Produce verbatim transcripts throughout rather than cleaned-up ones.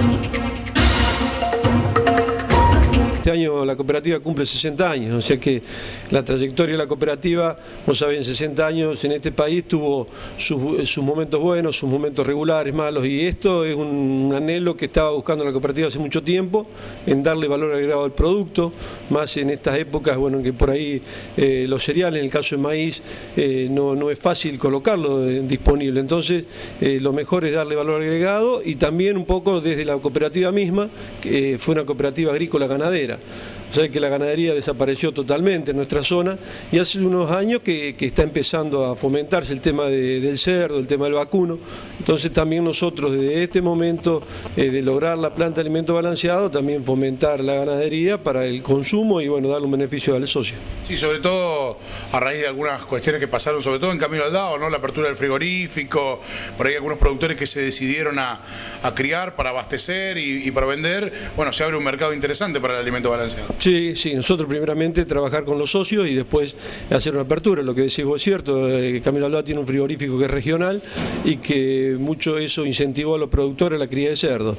Este año la cooperativa cumple sesenta años, o sea que la trayectoria de la cooperativa, vos sabés, en sesenta años en este país tuvo sus, sus momentos buenos, sus momentos regulares, malos, y esto es un, un anhelo que estaba buscando la cooperativa hace mucho tiempo, en darle valor agregado al producto, más en estas épocas, bueno, en que por ahí eh, los cereales, en el caso de maíz, eh, no, no es fácil colocarlo eh, disponible, entonces eh, lo mejor es darle valor agregado y también un poco desde la cooperativa misma, que fue una cooperativa agrícola ganadera. O sea que la ganadería desapareció totalmente en nuestra zona y hace unos años que, que está empezando a fomentarse el tema de, del cerdo, el tema del vacuno. Entonces también nosotros desde este momento eh, de lograr la planta de alimento balanceado, también fomentar la ganadería para el consumo y bueno, darle un beneficio al socio. Sí, sobre todo a raíz de algunas cuestiones que pasaron, sobre todo en Camino al Dao, ¿no? La apertura del frigorífico, por ahí algunos productores que se decidieron a, a criar para abastecer y, y para vender, bueno, se abre un mercado interesante para el alimento balanceado. Sí, sí, nosotros primeramente trabajar con los socios y después hacer una apertura, lo que decís vos es cierto, eh, Camino al Dao tiene un frigorífico que es regional y que mucho eso incentivó a los productores a la cría de cerdos.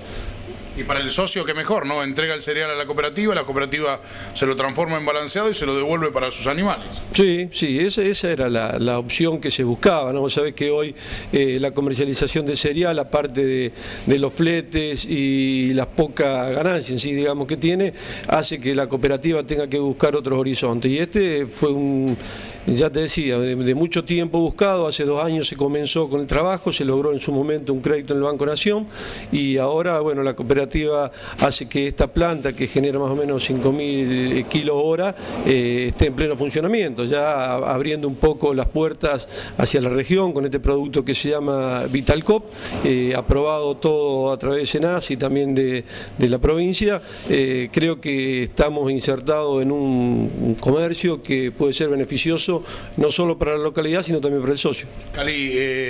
Y para el socio, qué mejor, ¿no? Entrega el cereal a la cooperativa, la cooperativa se lo transforma en balanceado y se lo devuelve para sus animales. Sí, sí, esa, esa era la, la opción que se buscaba, ¿no? Vos sabés que hoy eh, la comercialización de cereal, aparte de, de los fletes y las pocas ganancias en sí, digamos, que tiene, hace que la cooperativa tenga que buscar otros horizontes. Y este fue un, ya te decía, de, de mucho tiempo buscado, hace dos años se comenzó con el trabajo, se logró en su momento un crédito en el Banco Nación y ahora, bueno, la cooperativa hace que esta planta, que genera más o menos cinco mil kilos hora, eh, esté en pleno funcionamiento, ya abriendo un poco las puertas hacia la región con este producto que se llama Vitalcop, eh, aprobado todo a través de SENASA y también de, de la provincia. Eh, creo que estamos insertados en un, un comercio que puede ser beneficioso no solo para la localidad, sino también para el socio. Cali,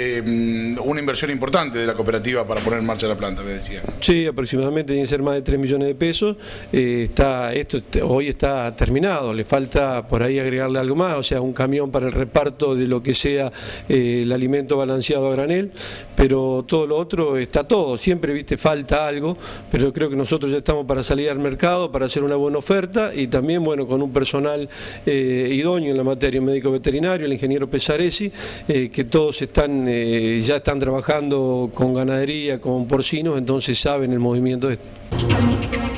eh, una inversión importante de la cooperativa para poner en marcha la planta, me decía, ¿no? Sí, aproximadamente tiene que ser más de tres millones de pesos. Eh, está, esto hoy está terminado, le falta por ahí agregarle algo más, o sea, un camión para el reparto de lo que sea eh, el alimento balanceado a granel, pero todo lo otro está todo, siempre, viste, falta algo, pero creo que nosotros ya estamos para salir al mercado, para hacer una buena oferta y también, bueno, con un personal eh, idóneo en la materia, un médico veterinario, el ingeniero Pesaresi, eh, que todos están eh, ya están trabajando con ganadería, con porcinos, entonces saben el movimiento este.